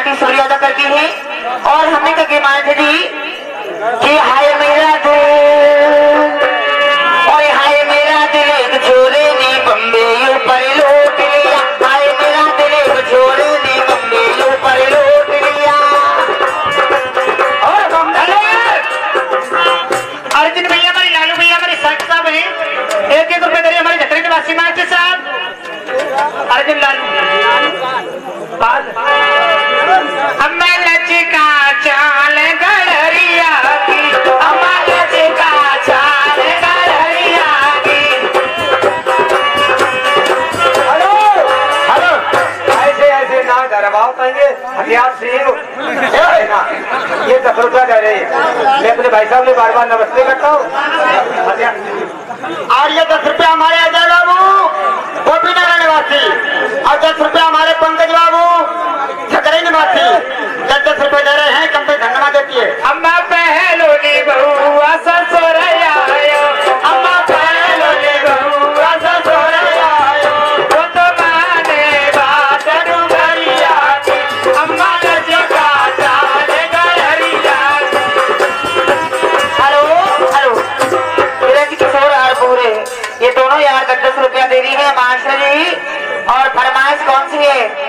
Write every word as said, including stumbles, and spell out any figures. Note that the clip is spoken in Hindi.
की शुक्रिया अदा करती है और हमने कहा मान दी कि हाय मेरा दिल और हाय मेरा दिल एक छोरे ने बम्बे ऊपर लौट लिया। हाय मेरा दिल एक छोरे ने बम्बे ऊपर लौट लिया। और अर्जुन भैया हमारे लालू भैया हमारे साथ साहब हैं एक एक रुपए दे रहे हमारे झतरे निवासी मास्टर साहब अर्जुन लालू अम्मा लचका चाल गड़रिया की अम्मा लचका चाल गड़रिया की। हेलो हेलो ऐसे ऐसे ना डरवाओ पाएंगे हथियार सिंह ना ये दस रुपया दे रहे मैं अपने भाई साहब ने बार बार नमस्ते करता हूँ। और ये दस रुपया हमारे अजय बाबू गोपी नगर निवासी और दस रुपया हमारे पंकज बाबू झकरे निवासी दस दस रुपए दे रहे हैं। कम पे धन्यवाद देती है। अम्मा पहलो ने बहुआ ससुरैया आयो अम्मा पहलो ने बहुआ ससुरैया आयो वो तो माने बात डुगरिया की अम्मा लचका चाल गड़रिया। हेलो हेलो विराज किशोर और पूरे ये दोनों यार दस दस रुपया दे रही है मास्टर जी। और फरमाइश कौन सी है?